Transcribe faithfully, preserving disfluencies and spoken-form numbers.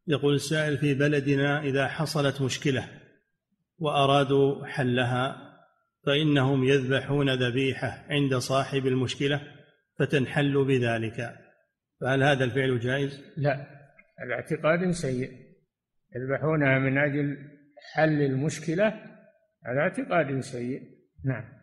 يقول السائل: في بلدنا إذا حصلت مشكلة وأرادوا حلها فإنهم يذبحون ذبيحة عند صاحب المشكلة فتنحل بذلك، فهل هذا الفعل جائز؟ لا، الاعتقاد سيء. يذبحونها من أجل حل المشكلة، هذا اعتقاد سيء. نعم.